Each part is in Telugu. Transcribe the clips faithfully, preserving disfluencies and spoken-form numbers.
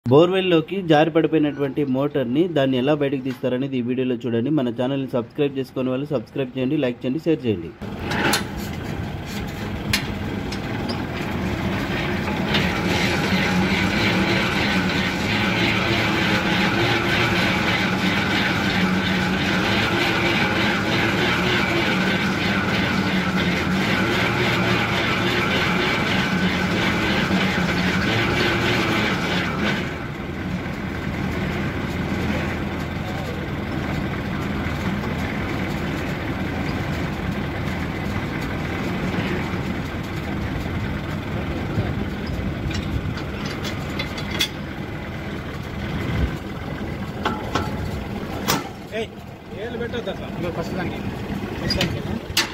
బోర్వెల్లోకి జారి పడిపోయినటువంటి మోటార్ని దాన్ని ఎలా బయటకు తీస్తారనేది ఈ వీడియోలో చూడండి. మన ఛానల్ని సబ్స్క్రైబ్ చేసుకునే వాళ్ళు సబ్స్క్రైబ్ చేయండి, లైక్ చేయండి, షేర్ చేయండి. ఏళ్ళు పెట్టొద్దు అట్లా ఫస్ట్ దానికి ఫస్ట్ దానికి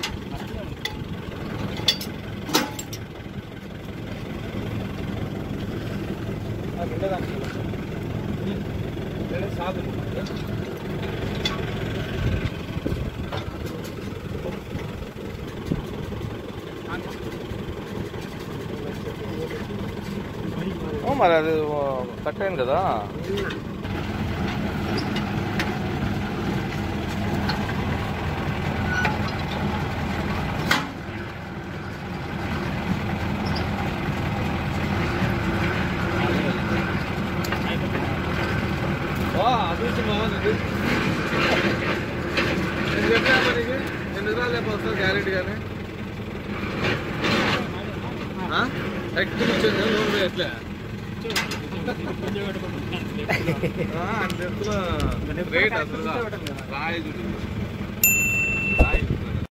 రెండోదానికి సాధు మరి అది కట్ అయింది కదా. అదృష్టం బాగుంది. నేను చెప్పినా మనకి ఎన్ని రోజులు రేపు వస్తుంది గ్యారెంటీ కానీ ఎక్కించింది నూనె ఎట్లా అంత రేట్ అసలు రాయి